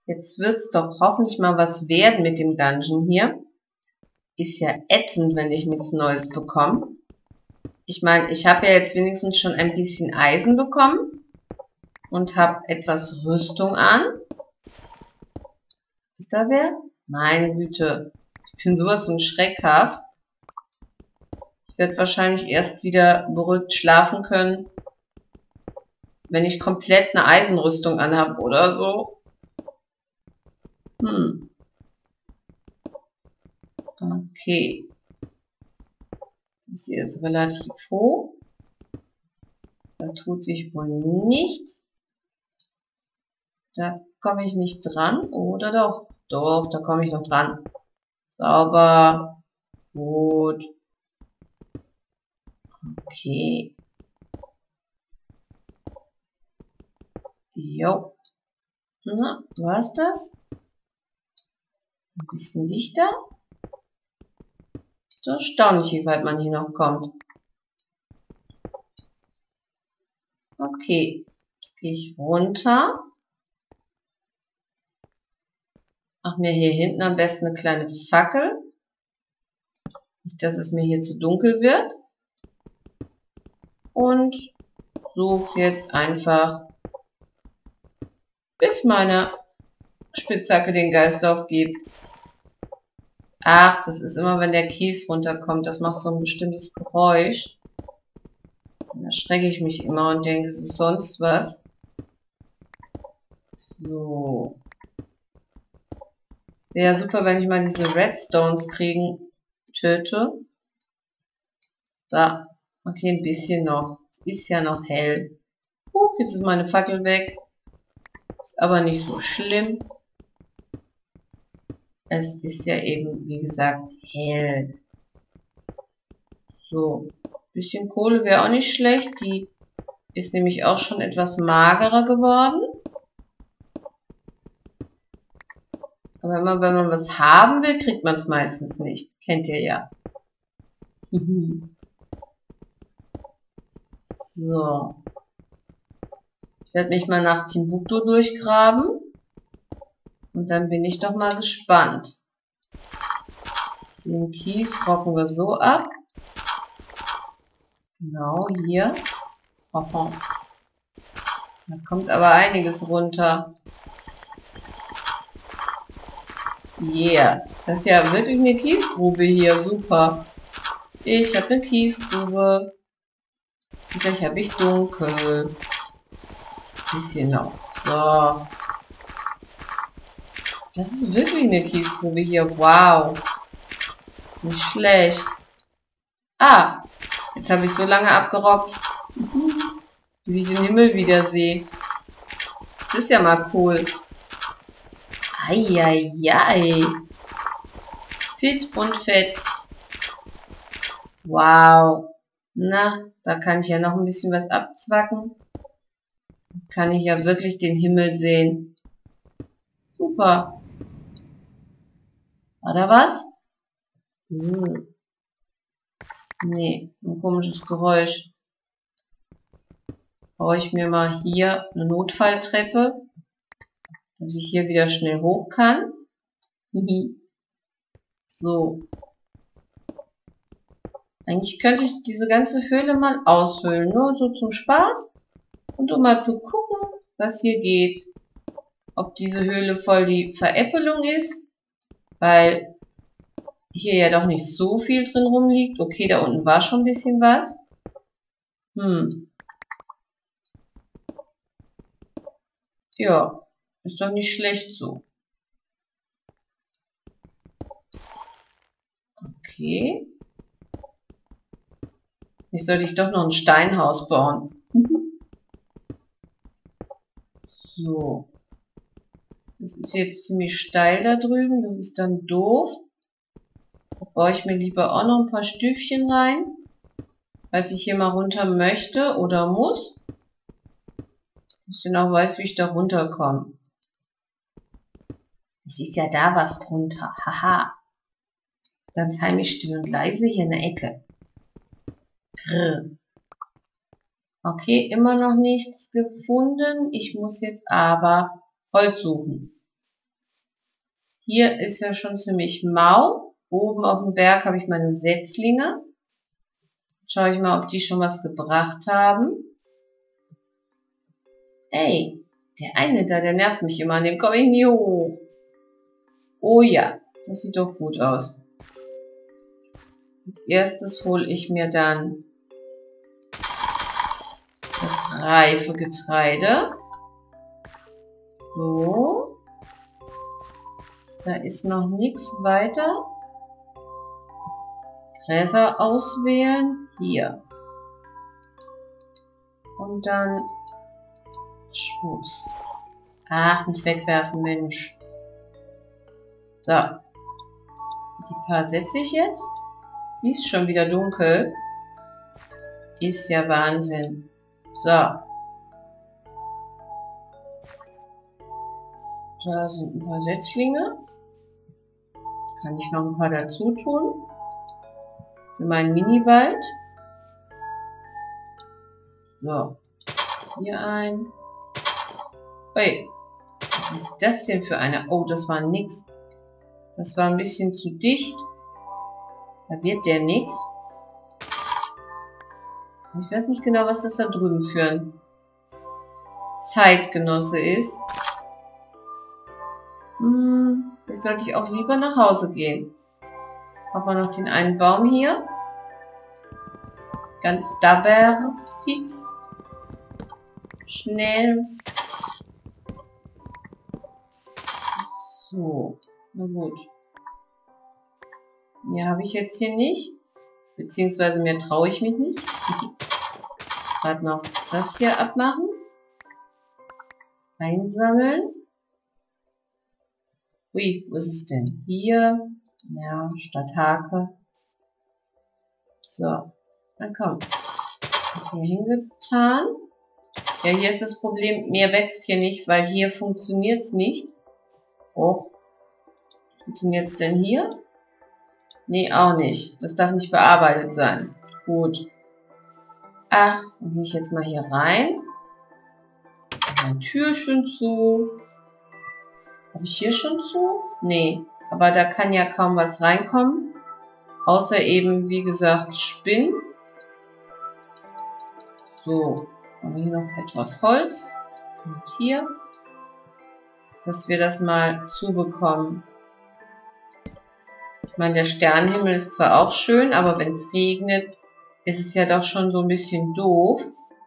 Jetzt wird's doch hoffentlich mal was werden mit dem Dungeon hier. Ist ja ätzend, wenn ich nichts Neues bekomme. Ich meine, ich habe ja jetzt wenigstens schon ein bisschen Eisen bekommen und habe etwas Rüstung an. Ist da wer? Meine Güte, ich bin sowas von schreckhaft. Ich werde wahrscheinlich erst wieder beruhigt schlafen können, wenn ich komplett eine Eisenrüstung anhabe oder so. Okay. Das hier ist relativ hoch. Da tut sich wohl nichts. Da komme ich nicht dran. Oder doch? Doch, da komme ich noch dran. Sauber. Gut. Okay. Jo. Na, war's das? Ein bisschen dichter. Ist doch erstaunlich, wie weit man hier noch kommt. Okay. Jetzt gehe ich runter. Mach mir hier hinten am besten eine kleine Fackel. Nicht, dass es mir hier zu dunkel wird. Und suche jetzt einfach, bis meine Spitzhacke den Geist aufgibt. Ach, das ist immer, wenn der Kies runterkommt. Das macht so ein bestimmtes Geräusch. Und da schrecke ich mich immer und denke, es ist sonst was. So. Wäre super, wenn ich mal diese Redstones töte. Da. Okay, ein bisschen noch. Es ist ja noch hell. Jetzt ist meine Fackel weg. Ist aber nicht so schlimm. Es ist ja eben, wie gesagt, hell. So. Bisschen Kohle wäre auch nicht schlecht. Die ist nämlich auch schon etwas magerer geworden. Aber immer wenn man was haben will, kriegt man es meistens nicht. Kennt ihr ja. So. Ich werde mich mal nach Timbuktu durchgraben. Und dann bin ich doch mal gespannt. Den Kies rocken wir so ab. Genau, hier. Oho. Da kommt aber einiges runter. Yeah. Das ist ja wirklich eine Kiesgrube hier. Super. Ich habe eine Kiesgrube. Und gleich habe ich dunkel. Bisschen noch. So. Das ist wirklich eine Kiesgrube hier. Wow. Nicht schlecht. Ah. Jetzt habe ich so lange abgerockt, bis ich den Himmel wieder sehe. Das ist ja mal cool. Eieiei. Fit und fett. Wow. Na, da kann ich ja noch ein bisschen was abzwacken. Kann ich ja wirklich den Himmel sehen. Super. War da was? Nee, ein komisches Geräusch. Baue ich mir mal hier eine Notfalltreppe, dass ich hier wieder schnell hoch kann. So. Eigentlich könnte ich diese ganze Höhle mal aushöhlen, nur so zum Spaß und um mal zu gucken, was hier geht. Ob diese Höhle voll die Veräppelung ist, weil hier ja doch nicht so viel drin rumliegt. Okay, da unten war schon ein bisschen was. Ja, ist doch nicht schlecht so. Okay. Jetzt sollte ich doch noch ein Steinhaus bauen. So. Das ist jetzt ziemlich steil da drüben. Das ist dann doof. Da baue ich mir lieber auch noch ein paar Stüfchen rein. Falls ich hier mal runter möchte oder muss. Dass ich genau weiß, wie ich da runterkomme. Es ist ja da was drunter. Haha. Ganz heimisch still und leise hier in der Ecke. Grrr. Okay, immer noch nichts gefunden. Ich muss jetzt aber Holz suchen. Hier ist ja schon ziemlich mau. Oben auf dem Berg habe ich meine Setzlinge. Schaue ich mal, ob die schon was gebracht haben. Ey, der eine da, der nervt mich immer. An dem komme ich nie hoch. Oh ja, das sieht doch gut aus. Als erstes hole ich mir dann das reife Getreide. So. Da ist noch nichts weiter. Gräser auswählen. Hier. Und dann Schwupps. Ach, nicht wegwerfen, Mensch. So. Die paar setze ich jetzt. Die ist schon wieder dunkel. Ist ja Wahnsinn. So. Da sind ein paar Setzlinge. Kann ich noch ein paar dazu tun. Für meinen Mini-Wald. So. Hier ein. Ui. Was ist das denn für eine? Oh, das war nix. Das war ein bisschen zu dicht. Da wird der nix. Ich weiß nicht genau, was das da drüben für ein Zeitgenosse ist. Jetzt sollte ich auch lieber nach Hause gehen. Haben wir noch den einen Baum hier. Ganz dabber fix. Schnell. So, na gut. Mehr habe ich jetzt hier nicht. Beziehungsweise mehr traue ich mich nicht. Gerade noch das hier abmachen. Einsammeln. Ui, wo ist es denn? Hier. Ja, statt Hake. So, dann komm. Hier hingetan. Ja, hier ist das Problem, mehr wächst hier nicht, weil hier funktioniert es nicht. Oh. Funktioniert es denn hier? Nee, auch nicht. Das darf nicht bearbeitet sein. Gut. Ach, dann gehe ich jetzt mal hier rein. Ein Türchen zu. Habe ich hier schon zu? Nee. Aber da kann ja kaum was reinkommen. Außer eben, wie gesagt, Spinnen. So. Haben wir hier noch etwas Holz. Und hier. Dass wir das mal zubekommen. Ich meine, der Sternenhimmel ist zwar auch schön, aber wenn es regnet, ist es ja doch schon so ein bisschen doof.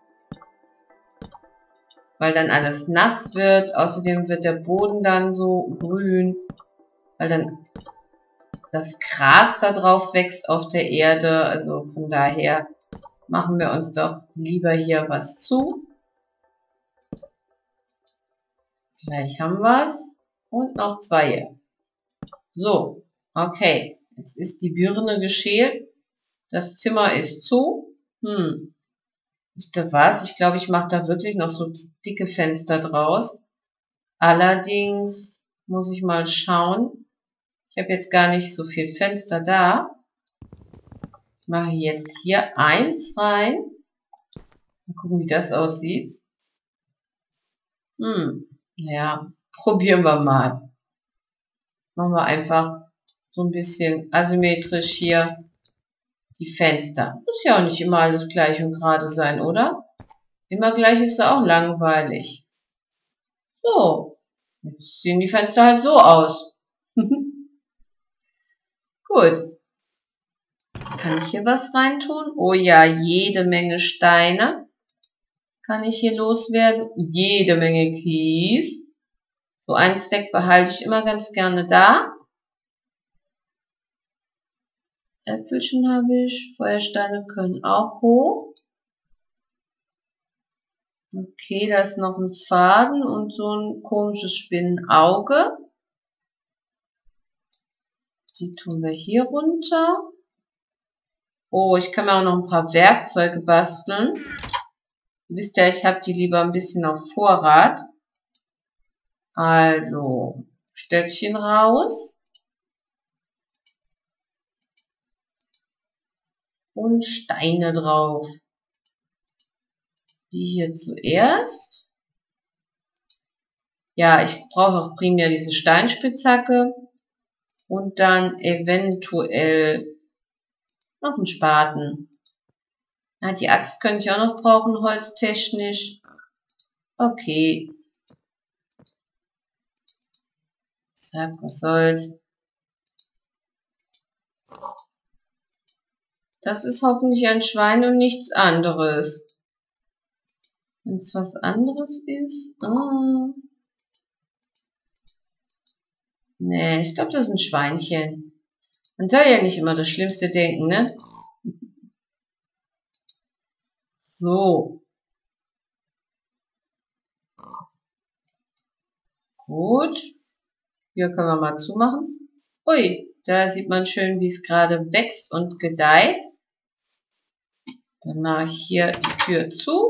Weil dann alles nass wird. Außerdem wird der Boden dann so grün. Weil dann das Gras da drauf wächst auf der Erde. Also von daher machen wir uns doch lieber hier was zu. Gleich haben wir es. Und noch 2 hier. So, okay. Jetzt ist die Birne geschält. Das Zimmer ist zu. Wisst ihr was? Ich glaube, ich mache da wirklich noch so dicke Fenster draus. Allerdings muss ich mal schauen. Ich habe jetzt gar nicht so viel Fenster da. Ich mache jetzt hier 1 rein. Mal gucken, wie das aussieht. Ja, probieren wir mal. Machen wir einfach so ein bisschen asymmetrisch hier die Fenster. Muss ja auch nicht immer alles gleich und gerade sein, oder? Immer gleich ist ja auch langweilig. So, jetzt sehen die Fenster halt so aus. Gut. Kann ich hier was reintun? Oh ja, jede Menge Steine kann ich hier loswerden. Jede Menge Kies. So ein Stack behalte ich immer ganz gerne da. Äpfelchen habe ich. Feuersteine können auch hoch. Okay, da ist noch ein Faden und so ein komisches Spinnenauge. Die tun wir hier runter. Oh, ich kann mir auch noch ein paar Werkzeuge basteln. Wisst ihr, ich habe die lieber ein bisschen auf Vorrat. Also, Stöckchen raus. Und Steine drauf. Die hier zuerst. Ja, ich brauche auch primär diese Steinspitzhacke. Und dann eventuell noch einen Spaten. Ja, die Axt könnte ich auch noch brauchen, holztechnisch. Okay. Zack, was soll's. Das ist hoffentlich ein Schwein und nichts anderes. Wenn es was anderes ist... Nee, ich glaube, das ist ein Schweinchen. Man soll ja nicht immer das Schlimmste denken, ne? So. Gut. Hier können wir mal zumachen. Ui, da sieht man schön, wie es gerade wächst und gedeiht. Dann mache ich hier die Tür zu.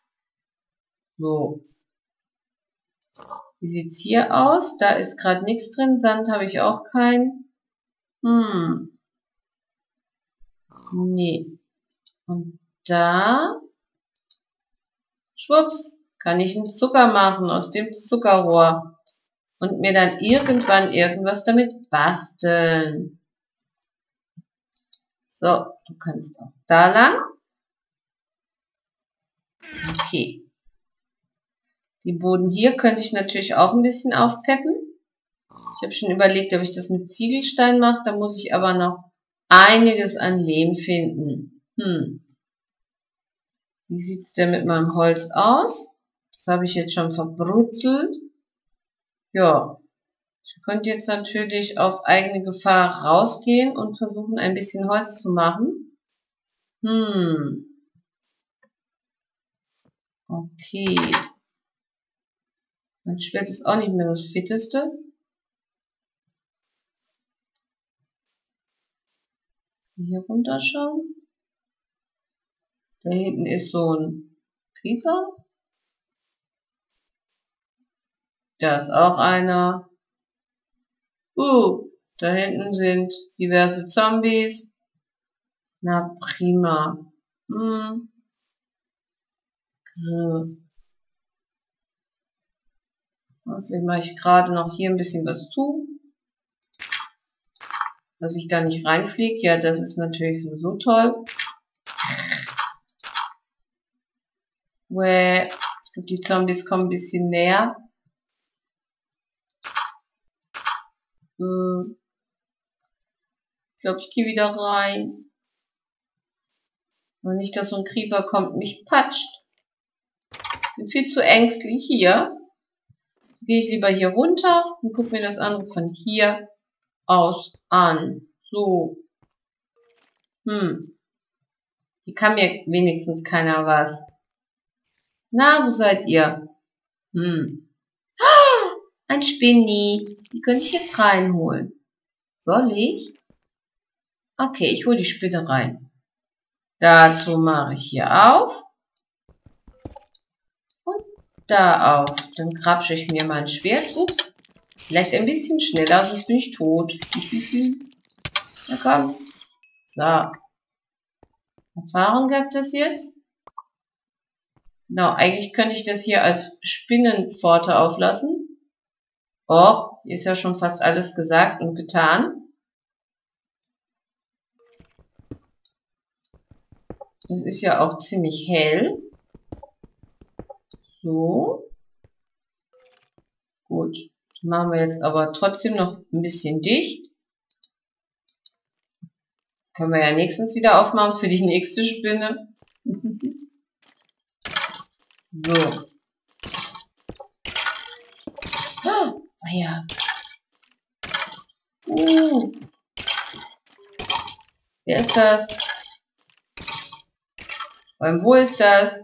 So. Wie sieht's hier aus? Da ist gerade nichts drin. Sand habe ich auch keinen. Nee. Und da, schwupps, kann ich einen Zucker machen aus dem Zuckerrohr. Und mir dann irgendwann irgendwas damit basteln. So, du kannst auch da lang. Okay. Den Boden hier könnte ich natürlich auch ein bisschen aufpeppen. Ich habe schon überlegt, ob ich das mit Ziegelstein mache. Da muss ich aber noch einiges an Lehm finden. Wie sieht's denn mit meinem Holz aus? Das habe ich jetzt schon verbrutzelt. Ja, ich könnte jetzt natürlich auf eigene Gefahr rausgehen und versuchen, ein bisschen Holz zu machen. Okay. Mein Schwert ist auch nicht mehr das Fitteste. Hier runter schauen. Da hinten ist so ein Creeper. Da ist auch einer. Da hinten sind diverse Zombies. Na prima. Vielleicht mache ich gerade noch hier ein bisschen was zu. Dass ich da nicht reinfliege. Ja, das ist natürlich sowieso toll. Ich glaube, die Zombies kommen ein bisschen näher. Ich glaube, ich gehe wieder rein. Und nicht, dass so ein Creeper kommt und mich patscht. Bin viel zu ängstlich hier. Gehe ich lieber hier runter und gucke mir das andere von hier aus an. So. Hier kann mir wenigstens keiner was. Na, wo seid ihr? Ein Spinni. Die könnte ich jetzt reinholen. Soll ich? Okay, ich hole die Spinne rein. Dazu mache ich hier auf. Und da auf. Dann krapsche ich mir mein Schwert. Ups. Vielleicht ein bisschen schneller, sonst bin ich tot. Na komm. So. Erfahrung gab es jetzt? Genau, eigentlich könnte ich das hier als Spinnenpforte auflassen. Och, hier ist ja schon fast alles gesagt und getan. Das ist ja auch ziemlich hell. So. Gut. Dann machen wir jetzt aber trotzdem noch ein bisschen dicht. Können wir ja nächstens wieder aufmachen für die nächste Spinne. So. Oh ja. Wer ist das? Wo ist das?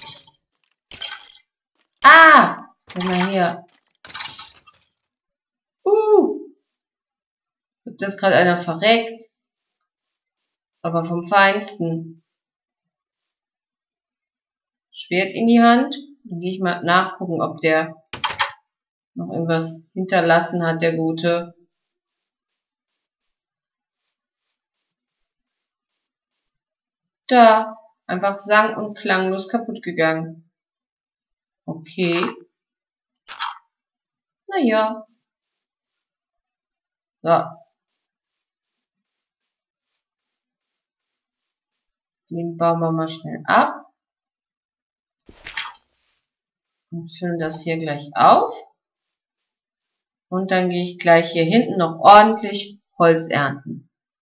Ah! Schau mal hier. Gibt das gerade einer verreckt? Aber vom Feinsten. Schwert in die Hand. Dann gehe ich mal nachgucken, ob der noch irgendwas hinterlassen hat, der Gute. Da. Einfach sang- und klanglos kaputt gegangen. Okay. Naja. So. Den bauen wir mal schnell ab. Und füllen das hier gleich auf. Und dann gehe ich gleich hier hinten noch ordentlich Holz ernten.